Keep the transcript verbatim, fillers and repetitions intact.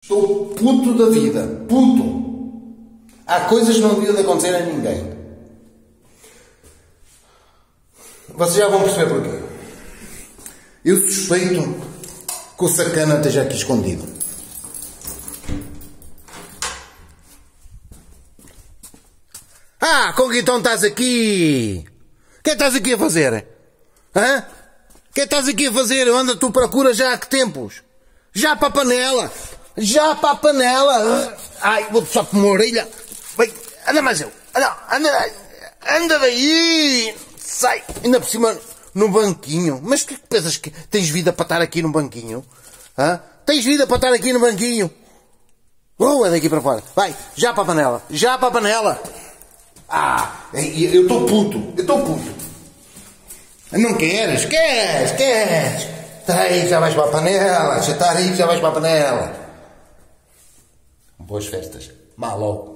Estou puto da vida. Puto. Há coisas que não deviam de acontecer a ninguém. Vocês já vão perceber porquê. Eu suspeito que o sacana esteja aqui escondido. Ah, com que então estás aqui? O que é que estás aqui a fazer? Hã? O que é que estás aqui a fazer? Anda, tu procura já há que tempos? Já para a panela! Já para a panela! Ai, vou puxar por uma orelha! Vai, anda mais eu! Anda, anda, anda daí! Sai! Ainda por cima no banquinho! Mas o que é que pensas que tens vida para estar aqui no banquinho? Hã? Tens vida para estar aqui no banquinho? Oh, é daqui para fora! Vai, já para a panela! Já para a panela! Ah, eu estou puto! Eu estou puto! Não queres? Queres? Queres? Está aí, já vais para a panela. Já está aí, já vais para a panela. Boas festas. Malo.